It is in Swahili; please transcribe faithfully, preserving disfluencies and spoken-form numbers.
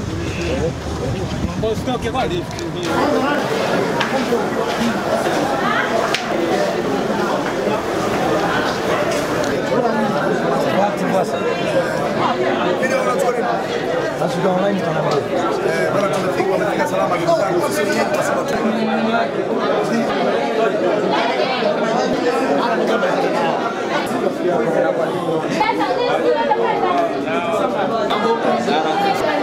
Un po' stocchi qua di... Adesso che online stanno a vedere. Eh, però non ti vuole mica salama che sta con sé niente, se lo c'è.